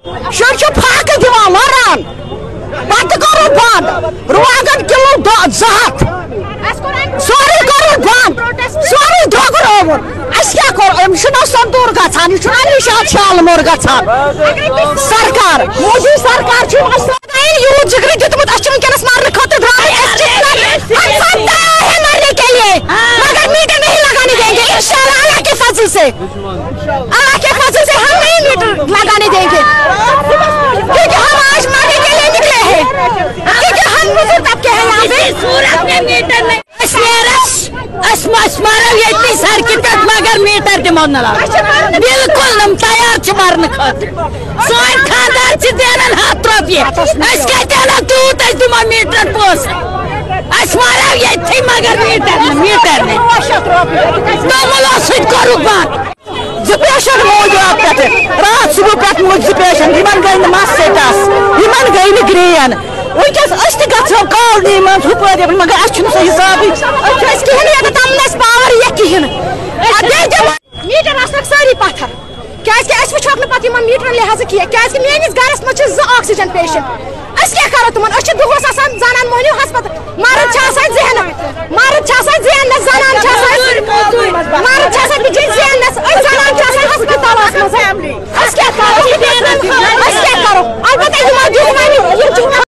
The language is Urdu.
شُرۍ چھِ پھاکہٕ دِوان مَران پتہٕ کوٚرُکھ بنٛد رُوانٛگن کِلوٗ 200 سورُے کوٚرُکھ بنٛد سورُے درٛوٚگرومُت اَسہِ کیٛاہ کوٚر أمِس چھُنہ سندوٗر گژھان یہِ چھُنہ نِشاط شالمور گژھان سرکار مودی سرکار چھِ یوٗت جگرٕ دیُتمُت اَسہِ چھِ وٕنکٮ۪نس مرنہٕ خٲطرٕ درٛامٕتۍ مرنے کے لیے مگر میٹر نہیں لگانے دیں گے انشاءاللہ اللہ کے فضل سے ہم نہیں میٹر لگانے دیں گے کیونکہ ہم آج مرنے کے لیے نکلے ہیں کیونکہ ہم بزرگ طبقے ہیں یہاں پہ صورت میں میٹر نہیں مارو ییٚتی سڑکہِ پٮ۪ٹھ مگر میٹر دِمو نہٕ لگاونہٕ بالکل نہٕ تیار چھِ مرنہٕ خٲطرٕ سٲنۍ خاندار چھِ زینان 100 رۄپیہِ أسۍ کتہِ اَنو تیوٗت أسۍ دِمو میٹرن پونٛسہٕ أسۍ مارو ییٚتھی مگر میٹر نہٕ توٚملو سۭتۍ کوٚرُکھ بنٛد 2 پیشنٹ موٗدۍ رات صبح پٮ۪ٹھ موٗدۍ 2 پیشنٹ یِمن گٔے نہٕ مس سِٹس یِمن گٔے نہٕ گرین وٕنکٮ۪س أسۍ تہِ گژھو کالنی منٛز ہُپٲرۍ مگر اَسہِ چھُنہٕ سُہ حِسابٕے أسۍ کِہیٖنۍ ییٚتہِ تِمن اَسہِ پاور یہِ کِہیٖنۍ میٖٹر آسنکھ سٲری پتھر کیٛازِکہِ أسۍ وٕچھوکھ نہٕ پتہٕ یِمن میٖٹرن لحاظہٕ کینٛہہ کیٛازِکہِ میٲنِس گرس منٛز چھِ 2 آکسیجن پیشنٹ أسۍ کیٛاہ کرو تِمن أسۍ چھِ دۄہس آسان زنان مٔہنیوٗ ہسپتال مرد چھِ آسان زینہٕ زنان چھِ آسان